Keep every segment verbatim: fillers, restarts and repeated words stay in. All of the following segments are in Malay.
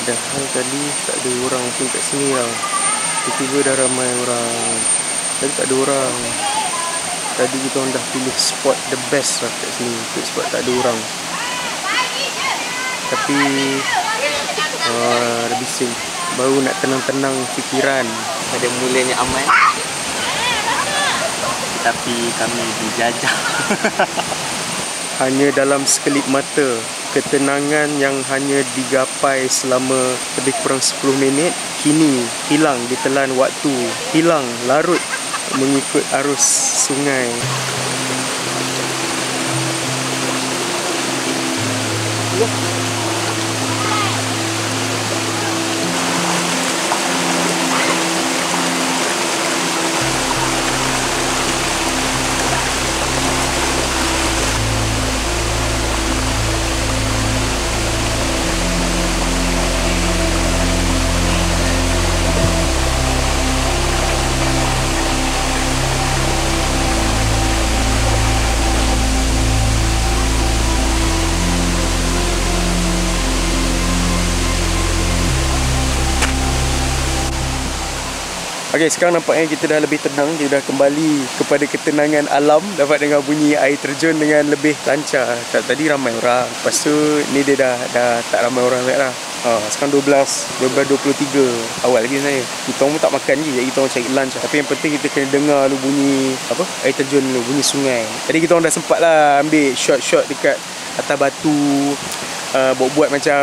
Padahal tadi tak ada orang pun kat sini tau. Tiba-tiba dah ramai orang. Tadi tak ada orang. Tadi kita orang dah pilih spot the best lah kat sini, sebab tak ada orang. Tapi uh, dah bising. Baru nak tenang-tenang fikiran. Pada mulanya aman, tapi kami dijajah. Hanya dalam sekelip mata, ketenangan yang hanya digapai selama lebih kurang sepuluh minit kini hilang ditelan waktu, hilang larut mengikut arus sungai. Okey, sekarang nampaknya kita dah lebih tenang. Kita dah kembali kepada ketenangan alam. Dapat dengar bunyi air terjun dengan lebih lancar. Tak, tadi ramai orang. Lepas tu ni dia dah dah tak ramai orang dah. Ha, sekarang dua belas dua puluh tiga awal lagi sebenarnya. Kita orang pun tak makan je, jadi kita orang cari lunch. Tapi yang penting kita kena dengar lu bunyi apa? Air terjun lu, bunyi sungai. Tadi kita orang dah sempat lah ambil shot-shot dekat atas batu, uh, buat-buat macam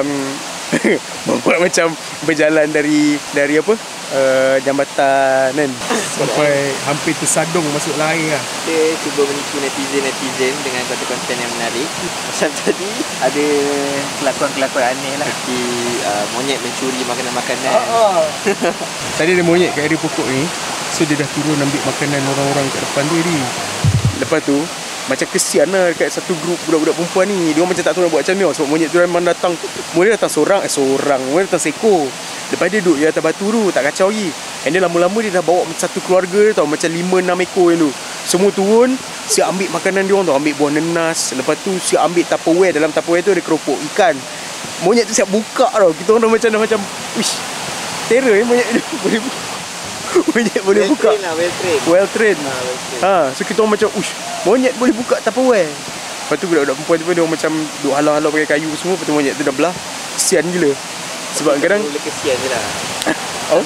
buat macam berjalan dari dari apa? Uh, jambatan kan. Sampai hampir tersadung masuk air lah. Dia cuba menipu netizen-netizen dengan konten-konten yang menarik. Macam tadi ada kelakuan-kelakuan aneh lah. Seperti uh, monyet mencuri makanan-makanan. Ah, ah. Tadi ada monyet kat area pokok ni. So dia dah turun ambil makanan orang-orang kat depan tu ni. Lepas tu macam kesian lah dekat satu grup budak-budak perempuan ni. Dia macam tak tahu nak buat macam ni. Sebab monyet tu memang datang. Monyet datang seorang, eh seorang. Monyet datang seekor. Lepas dia duduk di atas batu tu, tak kacau lagi. And then lama-lama dia dah bawa satu keluarga tau, macam lima enam ekor yang tu. Semua turun, siap ambil makanan dia orang tau. Ambil buah nenas. Lepas tu siap ambil tupperware. Dalam tupperware tu ada keropok ikan. Monyet tu siap buka tau. Kita orang dah macam dah macam wish, terror eh monyet tu. Boleh buka. Monyet boleh well buka. Train lah, well trained. Well trained. Ha, well trained. Ha, so kita orang macam ush, monyet boleh buka tupperware. Lepas tu budak-budak perempuan tu dia orang macam duk halau-halau pakai kayu semua. Lepas tu monyet tu dah belah. Kesian gila. Sebab kadang boleh kesian je lah. Oh?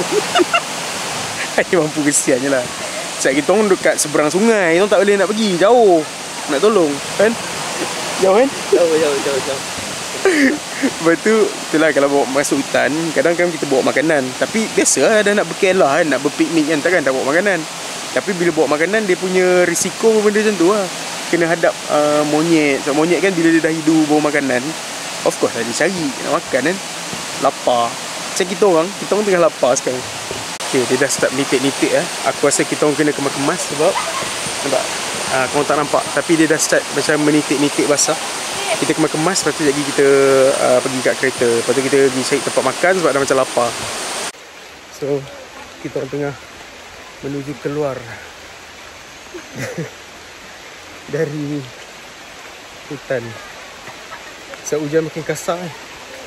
Hanya mampu kesian je lah. Sebab kita orang dekat seberang sungai, kita tak boleh nak pergi jauh nak tolong kan. Jauh kan? Jauh, jauh, jauh, jauh. Lepas tu, itulah kalau bawa masuk hutan, kadang kan kita bawa makanan. Tapi biasa lah dah nak berkelah kan, nak berpiknik kan, takkan tak bawa makanan. Tapi bila bawa makanan, dia punya risiko benda macam tu lah. Kena hadap uh, monyet. Sebab monyet kan bila dia dah hidup bawa makanan, of course lah dia cari nak makan kan. Lapar. Macam kita orang, kita orang tengah lapar sekarang. Okay, dia dah start nitik-nitik eh. Aku rasa kita orang kena kemas-kemas sebab nampak? Uh, korang tak nampak. Tapi dia dah start macam menitik-nitik basah. Kita kemas-kemas, lepas tu lagi kita uh, pergi kat kereta. Lepas tu kita pergi cari tempat makan sebab dah macam lapar. So, kita orang tengah menuju keluar dari hutan. Sebab hujan makin kasar eh.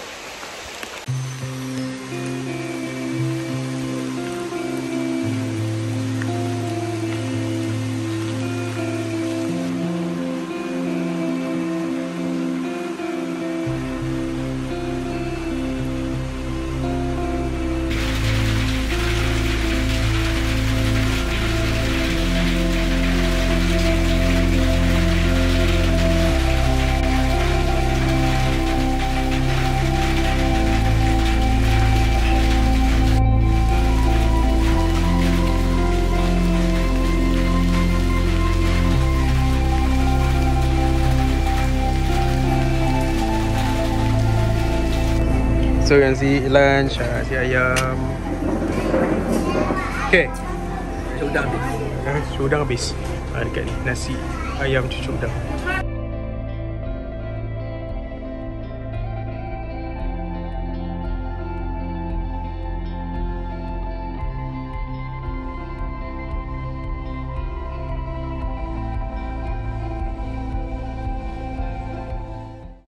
So nasi lunch, nasi ayam. Okay. Cucuk udang habis. Cucuk udang habis. Ha, dekat ni nasi ayam cucuk udang.